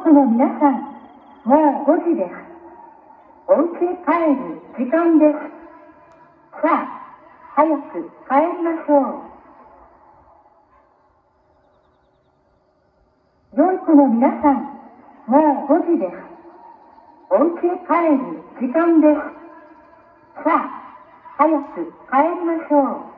子の皆さん、もう5時です。お家へ帰る時間です。さあ、早く帰りましょう。良い子の皆さん、もう5時です。お家へ帰る時間です。さあ、早く帰りましょう。